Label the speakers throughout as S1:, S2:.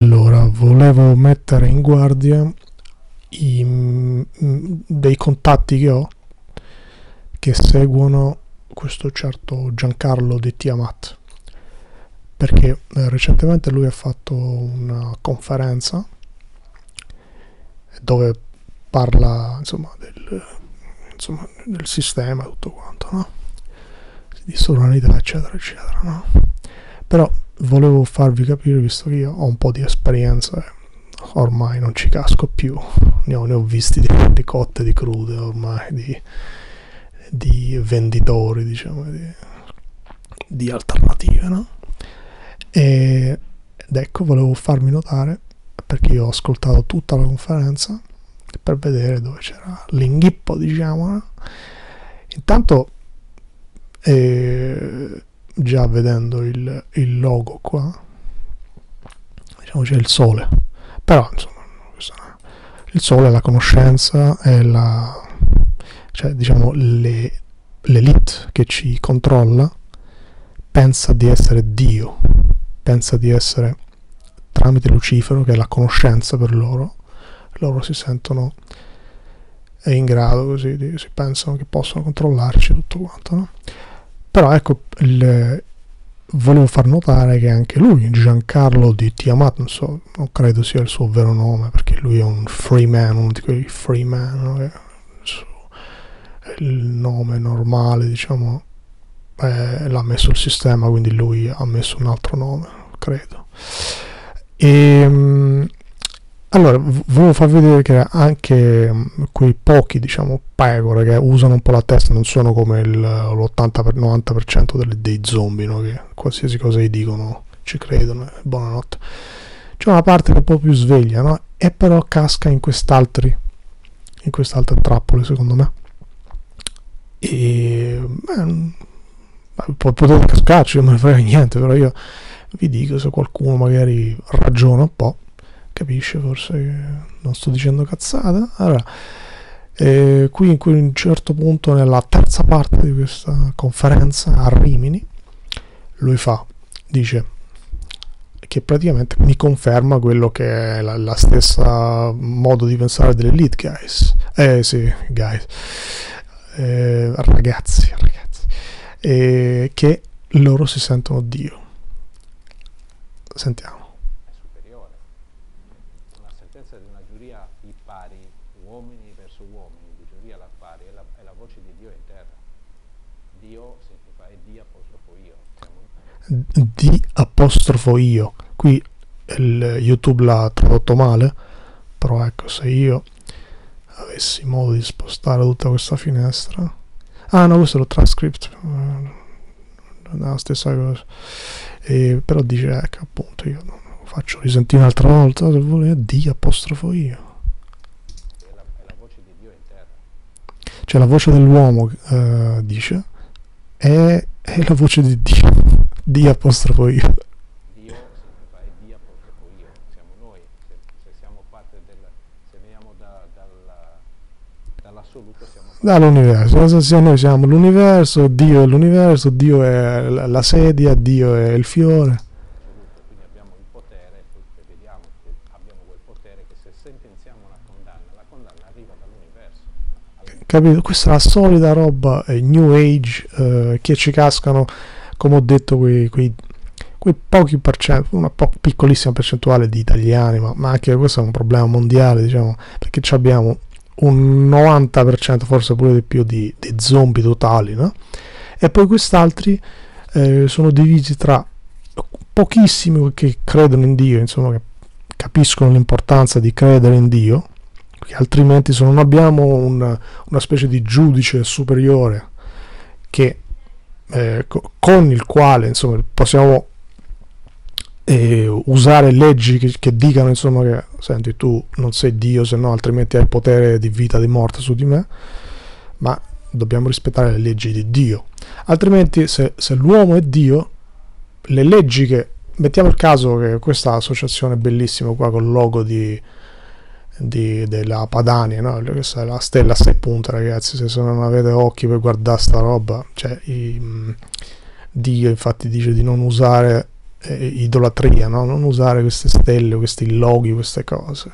S1: Allora, volevo mettere in guardia dei contatti che ho che seguono questo certo Giancarlo di Tiamat, perché recentemente lui ha fatto una conferenza dove parla del sistema, tutto quanto, no? Di sovranità, eccetera, eccetera, no? Però volevo farvi capire, visto che io ho un po' di esperienza, ormai non ci casco più, ne ho visti di cotte, di crude, ormai di venditori, diciamo, di alternative, no? Ed ecco, volevo farmi notare, perché io ho ascoltato tutta la conferenza per vedere dove c'era l'inghippo, diciamo, no? Intanto già vedendo il logo qua, diciamo c'è il sole, però insomma il sole è la conoscenza, è cioè diciamo l'elite che ci controlla pensa di essere Dio, pensa di essere tramite Lucifero, che è la conoscenza per loro si sentono in grado, così si pensano che possono controllarci tutto quanto, no? Però ecco, volevo far notare che anche lui, Giancarlo di Tiamat, non credo sia il suo vero nome, perché lui è un freeman, uno di quei freeman, no? Che il nome normale, diciamo, l'ha messo il sistema, quindi lui ha messo un altro nome, credo. Allora, volevo far vedere che anche quei pochi, diciamo, pecore che usano un po' la testa non sono come l'80-90% dei zombie, no? Che qualsiasi cosa gli dicono ci credono, buonanotte. C'è una parte che è un po' più sveglia, no? E però casca in quest'altre trappole, secondo me. E potete cascarci, non me ne frega niente, però io vi dico, se qualcuno magari ragiona un po', capisce forse che non sto dicendo cazzata. Allora, qui in un certo punto, nella terza parte di questa conferenza a Rimini, lui dice che praticamente mi conferma quello che è la stessa modo di pensare delle elite guys, ragazzi, che loro si sentono Dio. Sentiamo.
S2: Di una giuria di pari, uomini verso uomini, di giuria alla pari, è la voce di Dio in terra. Dio significa è di apostrofo io.
S1: Di apostrofo io. Qui il YouTube l'ha tradotto male, però ecco, se io avessi modo di spostare tutta questa finestra. Ah no, questo è lo transcript, la stessa cosa. Però dice, ecco, appunto, io faccio risentire un'altra volta, se vuole, di apostrofo io.
S2: È la voce di Dio in terra.
S1: Cioè la voce dell'uomo, dice, è la voce di Dio, di apostrofo io.
S2: Dio significa è di apostrofo io, siamo noi, se siamo parte se veniamo dall'assoluto, siamo parte
S1: dall'universo, se noi siamo l'universo, Dio è l'universo, Dio è la sedia, Dio è il fiore.
S2: Quindi abbiamo il potere, poi vediamo che abbiamo quel potere che se sentenziamo una condanna, la condanna arriva dall'universo.
S1: Capito? Questa è la solita roba New Age, che ci cascano, come ho detto, quei pochi una piccolissima percentuale di italiani, ma anche questo è un problema mondiale, diciamo, perché abbiamo un 90%, forse pure di più, di zombie totali, no? E poi quest'altri sono divisi tra pochissimi che credono in Dio, insomma, che capiscono l'importanza di credere in Dio, perché altrimenti se non abbiamo una specie di giudice superiore che con il quale, insomma, possiamo usare leggi che dicano, insomma, che senti, tu non sei Dio, se no altrimenti hai potere di vita, di morte su di me, ma dobbiamo rispettare le leggi di Dio, altrimenti se l'uomo è Dio, le leggi che, mettiamo il caso che questa associazione bellissima qua col logo della Padania, no? Questa è la stella a 6 punte, ragazzi, se non avete occhi per guardare sta roba, cioè Dio infatti dice di non usare idolatria, no? Non usare queste stelle, questi loghi, queste cose.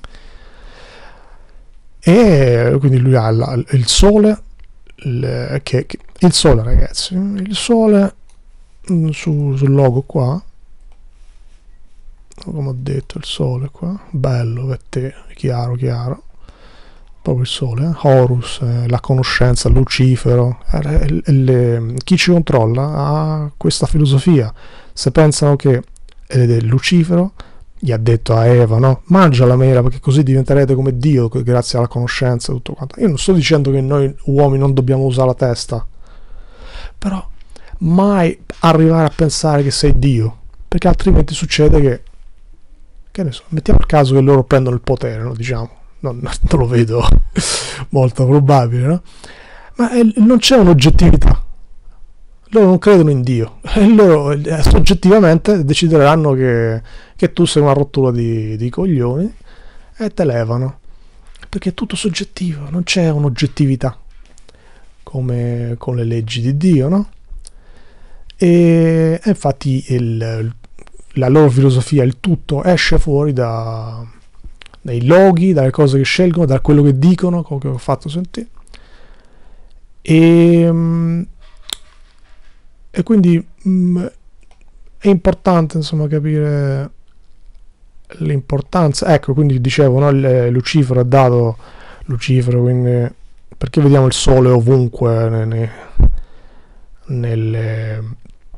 S1: E quindi lui ha il sole, il sole, ragazzi, il sole sul logo qua, come ho detto, il sole qua, bello per te, chiaro, proprio il sole, Horus, la conoscenza, Lucifero, chi ci controlla ha questa filosofia. Se pensano che Lucifero gli ha detto a Eva, no? Mangia la mela perché così diventerete come Dio grazie alla conoscenza e tutto quanto. Io non sto dicendo che noi uomini non dobbiamo usare la testa, però mai arrivare a pensare che sei Dio, perché altrimenti succede che ne so, mettiamo il caso che loro prendono il potere, no? Diciamo, non lo vedo molto probabile, no? Ma non c'è un'oggettività. Loro non credono in Dio e loro soggettivamente decideranno che tu sei una rottura di coglioni e te levano, perché è tutto soggettivo, non c'è un'oggettività come con le leggi di Dio, no? E infatti la loro filosofia, il tutto esce fuori dai loghi, dalle cose che scelgono, da quello che dicono, come ho fatto sentire. E quindi è importante, insomma, capire l'importanza. Ecco, quindi dicevo, no, Lucifero ha dato Lucifero, quindi perché vediamo il sole ovunque nelle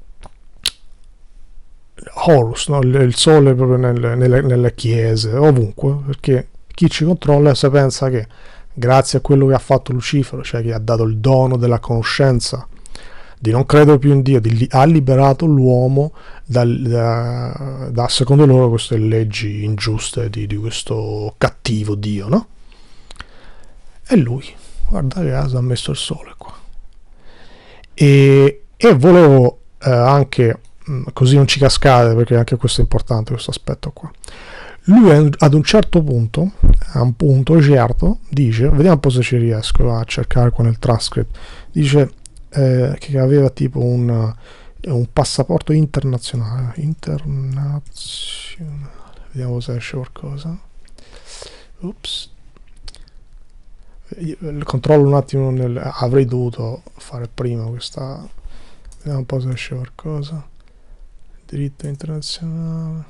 S1: Horus, no? Il sole proprio nelle chiese, ovunque, perché chi ci controlla se pensa che grazie a quello che ha fatto Lucifero, cioè che ha dato il dono della conoscenza, di non credere più in Dio, ha liberato l'uomo da secondo loro queste leggi ingiuste di questo cattivo Dio, no? E lui, guarda caso, ha messo il sole qua. E volevo anche, così non ci cascate, perché anche questo è importante, questo aspetto qua. Lui ad un certo punto, a un punto certo, dice, vediamo un po' se ci riesco a cercare qua nel transcript, dice che aveva tipo un passaporto internazionale, vediamo se esce qualcosa. Ups, controllo un attimo, avrei dovuto fare prima questa, vediamo un po' se esce qualcosa. Diritto internazionale,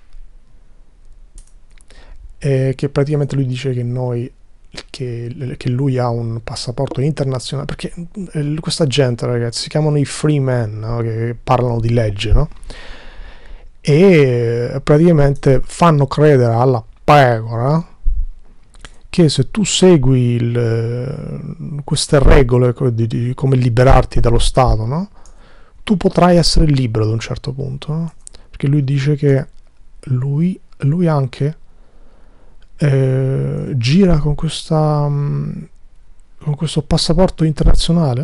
S1: che praticamente lui dice che che lui ha un passaporto internazionale, perché questa gente, ragazzi, si chiamano i free men, no? Che parlano di legge, no? E praticamente fanno credere alla pecora che se tu segui queste regole di come liberarti dallo Stato, no? Tu potrai essere libero ad un certo punto, no? Perché lui dice che lui anche gira con con questo passaporto internazionale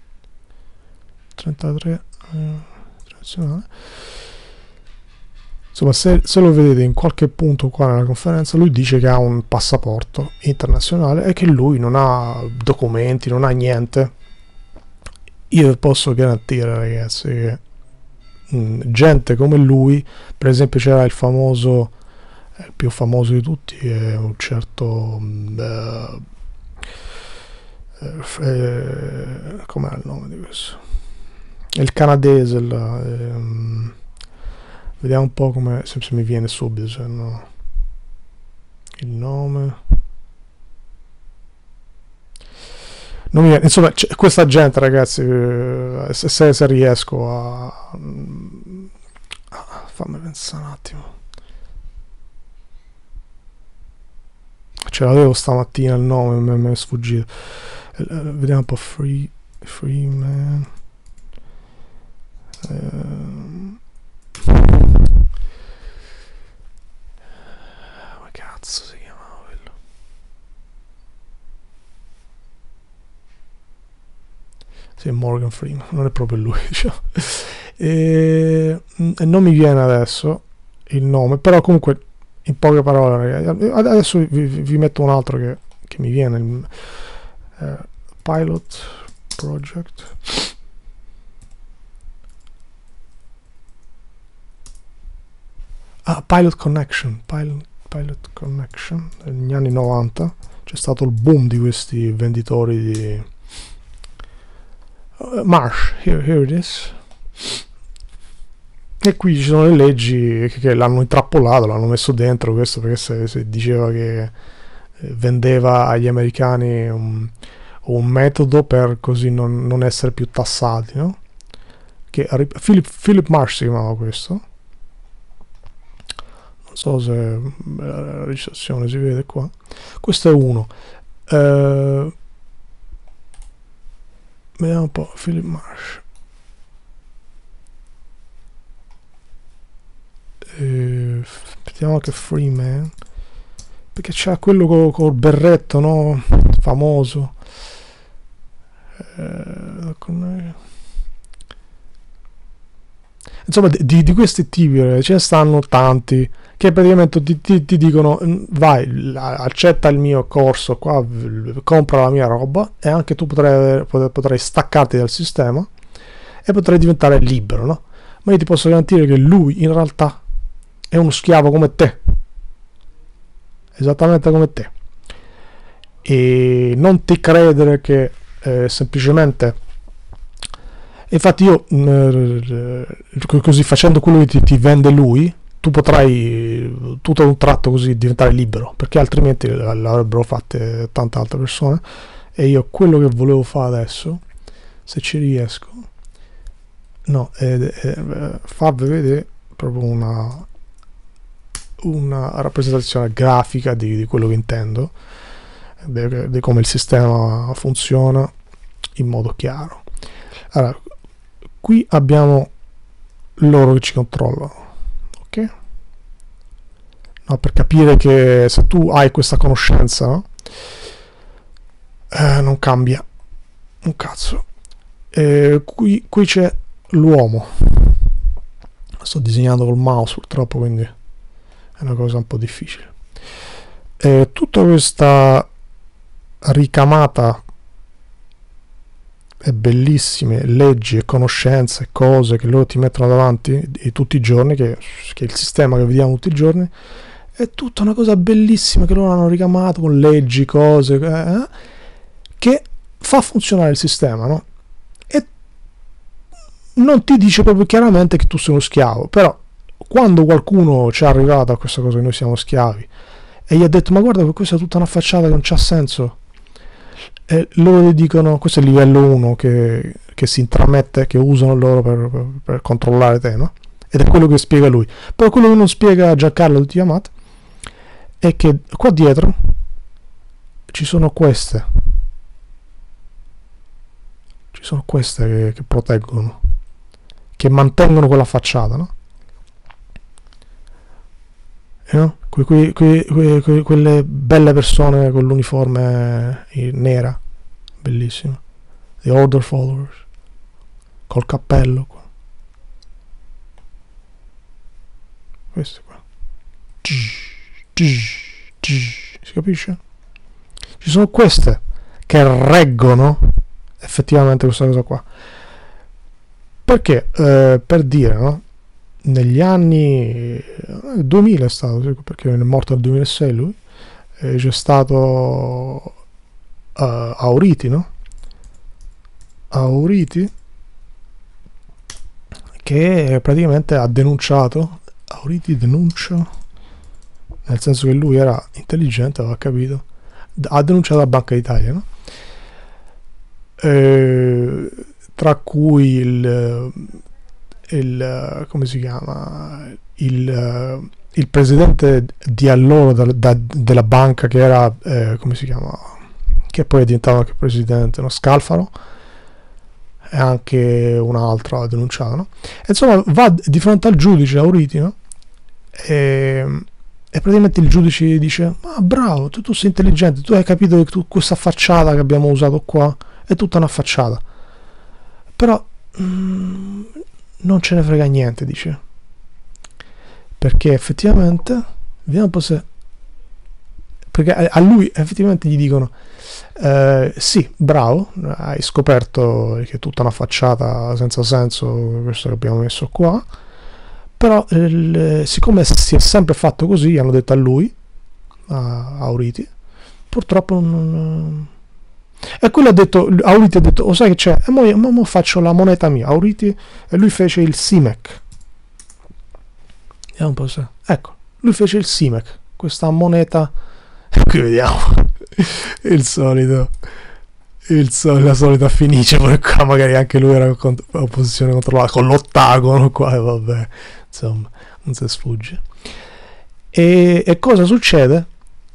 S1: 33 internazionale. Insomma, se lo vedete in qualche punto qua nella conferenza, lui dice che ha un passaporto internazionale e che lui non ha documenti, non ha niente. Io posso garantire, ragazzi, che gente come lui, per esempio c'era il più famoso di tutti è un certo com'era il nome di questo? Il canadese, vediamo un po' come se mi viene subito, se no, il nome non mi viene. Insomma, questa gente, ragazzi, se riesco a fammi pensare un attimo, ce l'avevo stamattina il nome, mi è sfuggito. Vediamo un po'. Free man, come cazzo si chiamava quello? Sì, Morgan Freeman, non è proprio lui, diciamo. E non mi viene adesso il nome, però comunque in poche parole, ragazzi, adesso vi metto un altro che mi viene, Pilot Project. Pilot Connection, Pilot Connection, negli anni 90 c'è stato il boom di questi venditori di Marsh, here it is. E qui ci sono le leggi che l'hanno intrappolato, l'hanno messo dentro questo, perché se diceva che vendeva agli americani un metodo per così non essere più tassati, no? Che Philip Marsh si chiamava questo. Non so se la registrazione si vede qua. Questo è uno. Vediamo un po'. Philip Marsh. Vediamo anche Freeman, perché c'è quello col berretto, no? Famoso. Insomma, di questi tipi ce ne stanno tanti che praticamente ti dicono: vai, accetta il mio corso qua, compra la mia roba, e anche tu potrai staccarti dal sistema e potrai diventare libero, no? Ma io ti posso garantire che lui in realtà è uno schiavo come te, esattamente come te. E non ti credere che semplicemente, infatti io così facendo quello che ti vende lui, tu potrai tutto ad un tratto così diventare libero, perché altrimenti l'avrebbero fatte tante altre persone. E io quello che volevo fare adesso, se ci riesco, no, farvi vedere proprio una rappresentazione grafica di quello che intendo, di come il sistema funziona in modo chiaro. Allora, qui abbiamo loro che ci controllano, ok? No, per capire che se tu hai questa conoscenza, no? Non cambia un cazzo. Qui c'è l'uomo. Sto disegnando col mouse purtroppo, quindi è una cosa un po' difficile. Tutta questa ricamata e bellissime leggi e conoscenze e cose che loro ti mettono davanti tutti i giorni, che è il sistema che vediamo tutti i giorni, è tutta una cosa bellissima che loro hanno ricamato con leggi, cose che fa funzionare il sistema, no? E non ti dice proprio chiaramente che tu sei uno schiavo, però quando qualcuno ci è arrivato a questa cosa che noi siamo schiavi e gli ha detto: ma guarda, questa è tutta una facciata che non c'ha senso, e loro gli dicono: questo è il livello 1 che si intramette, che usano loro per controllare te, no? Ed è quello che spiega lui. Però quello che non spiega Giancarlo di Tiamat è che qua dietro ci sono queste che proteggono, che mantengono quella facciata, no? No? Quelle belle persone con l'uniforme nera, bellissimo, the order followers, col cappello qua, questo qua, si capisce? Ci sono queste che reggono effettivamente questa cosa qua, perché per dire, no? Negli anni 2000 è stato, perché è morto nel 2006 lui, c'è stato Auriti, no? Auriti, che praticamente ha denunciato, Auriti denuncia, nel senso che lui era intelligente, aveva capito, ha denunciato la Banca d'Italia, no? Tra cui il come si chiama, il presidente di allora della banca, che era come si chiama, che poi è diventato anche presidente, no? Scalfaro, e anche un altro ha denunciato, no? E insomma va di fronte al giudice Auriti, no? E praticamente il giudice gli dice: ma bravo, tu sei intelligente, tu hai capito che questa facciata che abbiamo usato qua è tutta una facciata, però non ce ne frega niente, dice, perché effettivamente, vediamo un po' se, perché a lui effettivamente gli dicono: sì, bravo, hai scoperto che è tutta una facciata senza senso questo che abbiamo messo qua, però siccome si è sempre fatto così, hanno detto a lui, a Auriti, purtroppo non... E quello ha detto, Auriti ha detto, sai che c'è? E mo faccio la moneta mia, Auriti, e lui fece il SIMEC. Vediamo un po' se... Ecco, lui fece il SIMEC, questa moneta, e qui vediamo, il solito, la solita Fenice, poi qua magari anche lui era con opposizione controllata, con l'ottagono qua, e vabbè, insomma, non si sfugge. E cosa succede?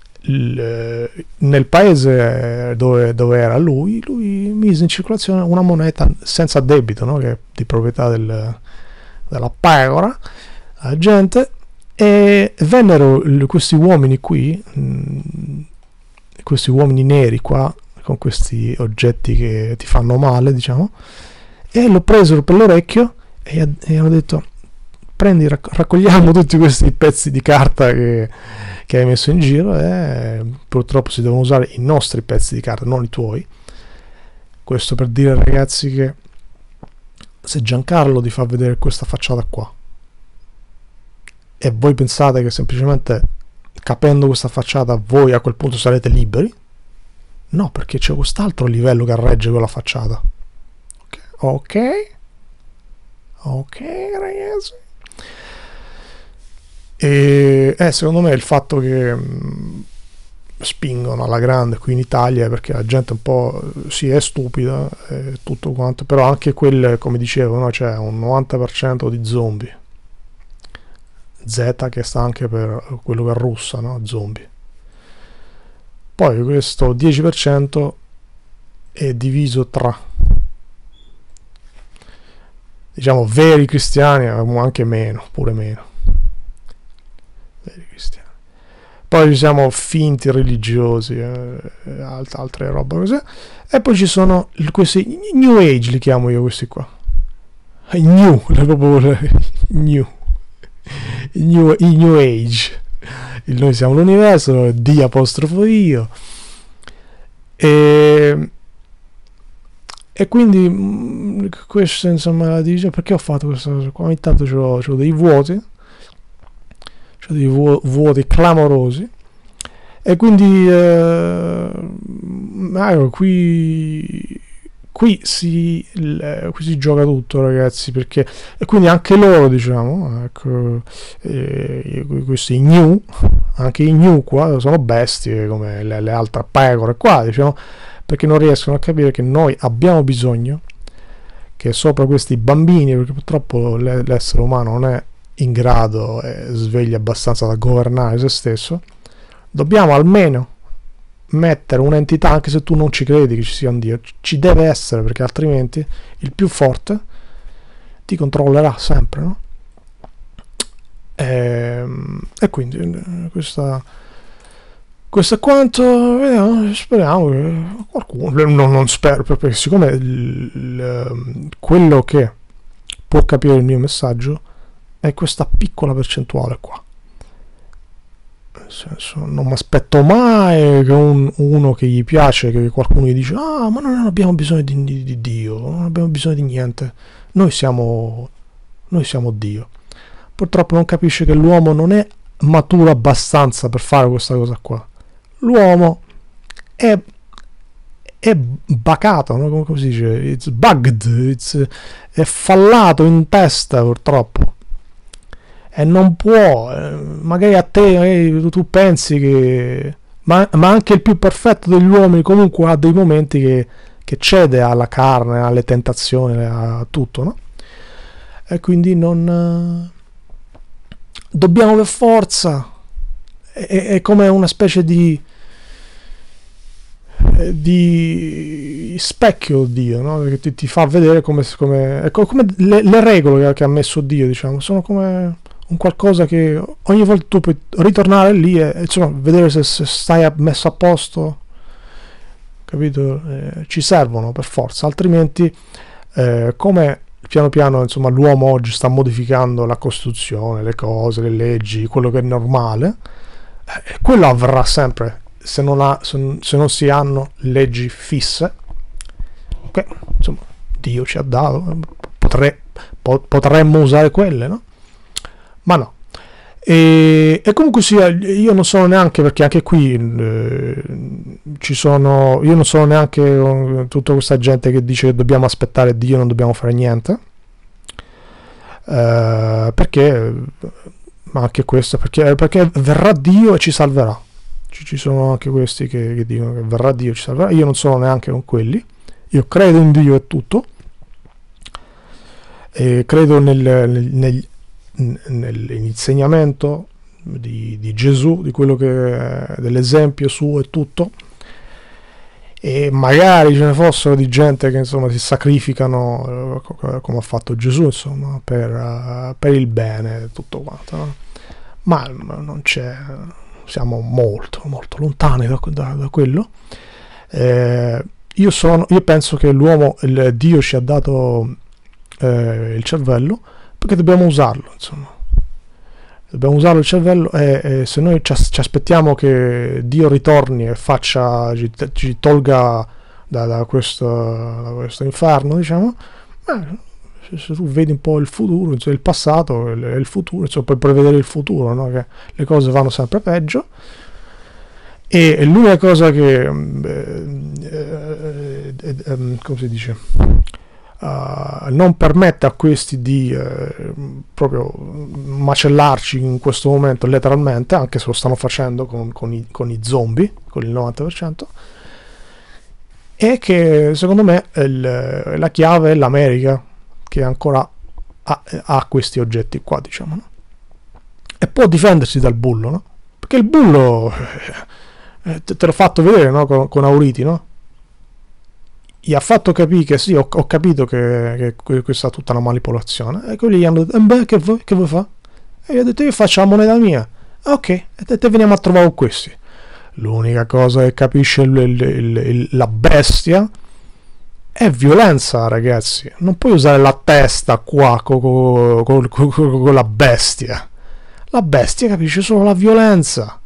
S1: Nel paese dove era lui mise in circolazione una moneta senza debito, no? Che è di proprietà della pecora, la gente, e vennero questi uomini qui, questi uomini neri qua, con questi oggetti che ti fanno male, diciamo, e lo presero per l'orecchio e hanno detto: prendi, raccogliamo tutti questi pezzi di carta che hai messo in giro, e purtroppo si devono usare i nostri pezzi di carta, non i tuoi. Questo per dire, ragazzi, che se Giancarlo ti fa vedere questa facciata qua e voi pensate che semplicemente capendo questa facciata voi a quel punto sarete liberi, no, perché c'è quest'altro livello che regge quella facciata. Ok, ragazzi. E secondo me il fatto che spingono alla grande qui in Italia è perché la gente un po' è stupida e tutto quanto, però anche quelle, come dicevo, no, c'è un 90% di zombie. Z che sta anche per quello che è russa, no? Zombie. Poi questo 10% è diviso tra, diciamo, veri cristiani, anche meno, pure meno. Veri cristiani. Poi ci siamo finti religiosi, altre robe così. E poi ci sono questi New Age, li chiamo io questi qua. New, proprio New. I New Age. Noi siamo l'universo, D apostrofo io. E quindi questo, insomma, dice, perché ho fatto questa cosa qua? Ogni tanto c'ho dei vuoti, vuoti clamorosi, e quindi qui si gioca tutto, ragazzi, perché, e quindi anche loro, diciamo, ecco, questi new, anche i new qua sono bestie come le altre pecore qua, diciamo, perché non riescono a capire che noi abbiamo bisogno che sopra questi bambini, perché purtroppo l'essere umano non è in grado e sveglia abbastanza da governare se stesso, dobbiamo almeno mettere un'entità, anche se tu non ci credi che ci sia un Dio, ci deve essere, perché altrimenti il più forte ti controllerà sempre, no? E quindi questo è quanto. Vediamo, speriamo che qualcuno, non spero, perché siccome quello che può capire il mio messaggio è questa piccola percentuale qua. Nel senso, non mi aspetto mai che uno che gli piace, che qualcuno gli dice: ah, ma non abbiamo bisogno di Dio, non abbiamo bisogno di niente, noi siamo Dio. Purtroppo non capisce che l'uomo non è maturo abbastanza per fare questa cosa qua. L'uomo è bacato, no? Come si dice? It's bugged, è fallato in testa, purtroppo. E non può, magari a te, tu pensi che, ma anche il più perfetto degli uomini comunque ha dei momenti che cede alla carne, alle tentazioni, a tutto, no? E quindi non dobbiamo per forza, è come una specie di specchio Dio, no? Che ti fa vedere come le regole che ha messo Dio, diciamo, sono come un qualcosa che ogni volta tu puoi ritornare lì e insomma vedere se stai messo a posto, capito? Ci servono per forza, altrimenti come piano piano, insomma, l'uomo oggi sta modificando la Costituzione, le cose, le leggi, quello che è normale, quello avverrà sempre se non si hanno leggi fisse. Okay, insomma, Dio ci ha dato, potremmo usare quelle, no? ma no. E comunque sia, io non sono neanche, perché anche qui ci sono, io non sono neanche tutta questa gente che dice che dobbiamo aspettare Dio, non dobbiamo fare niente, perché, ma anche questo, perché verrà Dio e ci salverà. Ci sono anche questi che dicono che verrà Dio e ci salverà. Io non sono neanche con quelli, io credo in Dio e tutto, e credo nell'insegnamento di Gesù, di quello dell'esempio suo e tutto, e magari ce ne fossero di gente che insomma si sacrificano come ha fatto Gesù, insomma, per il bene, tutto quanto, no? Ma non c'è, siamo molto molto lontani da quello. Io penso che Dio ci ha dato il cervello perché dobbiamo usarlo, insomma. Dobbiamo usare il cervello, e se noi ci aspettiamo che Dio ritorni e ci tolga da questo inferno, diciamo, se tu vedi un po' il futuro, insomma, il passato e il futuro, insomma, puoi prevedere il futuro, no? Che le cose vanno sempre peggio, e l'unica cosa che come si dice, non permette a questi di proprio macellarci in questo momento letteralmente, anche se lo stanno facendo con i zombie, con il 90%, è che secondo me la chiave è l'America, che ancora ha questi oggetti qua, diciamo, no? E può difendersi dal bullo, no? Perché il bullo te l'ho fatto vedere, no? Con Auriti, no? Gli ha fatto capire che sì, ho capito che questa è tutta una manipolazione, e quelli gli hanno detto, beh, che vuoi fare? E gli ho detto, io faccio la moneta mia. Ok, e te veniamo a trovare con questi. L'unica cosa che capisce la bestia è violenza, ragazzi. Non puoi usare la testa qua con la bestia. La bestia capisce solo la violenza.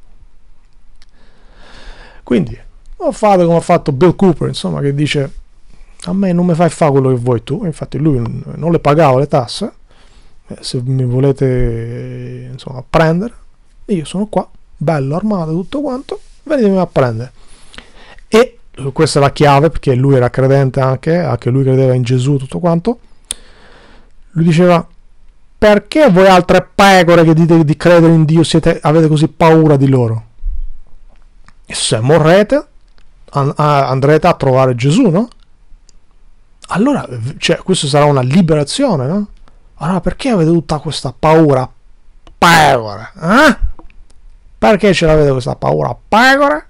S1: Quindi fate come ha fatto Bill Cooper, insomma, che dice, a me non mi fai fare quello che vuoi tu. Infatti lui non le pagava le tasse. Se mi volete, insomma, prendere, io sono qua, bello armato, tutto quanto, venitemi a prendere. E questa è la chiave, perché lui era credente anche lui credeva in Gesù, tutto quanto. Lui diceva, perché voi altre pecore che dite di credere in Dio avete così paura di loro? E se morrete andrete a trovare Gesù, no? Allora, cioè, questo sarà una liberazione, no? Allora perché avete tutta questa paura pecore? Perché ce l'avete questa paura pecore?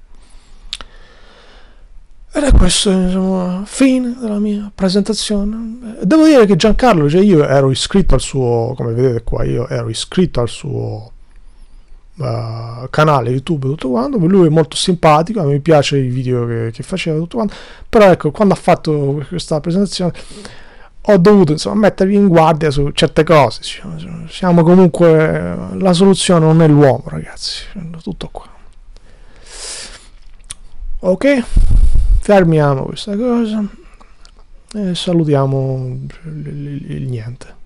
S1: Ed è questo, insomma, fine della mia presentazione. Devo dire che Giancarlo, cioè io ero iscritto al suo, come vedete qua, io ero iscritto al suo canale YouTube, tutto quanto. Lui è molto simpatico, a me piace i video che faceva, tutto quanto. Però ecco, quando ha fatto questa presentazione ho dovuto, insomma, mettervi in guardia su certe cose. Siamo comunque, la soluzione non è l'uomo, ragazzi, tutto qua. Ok, fermiamo questa cosa e salutiamo il niente.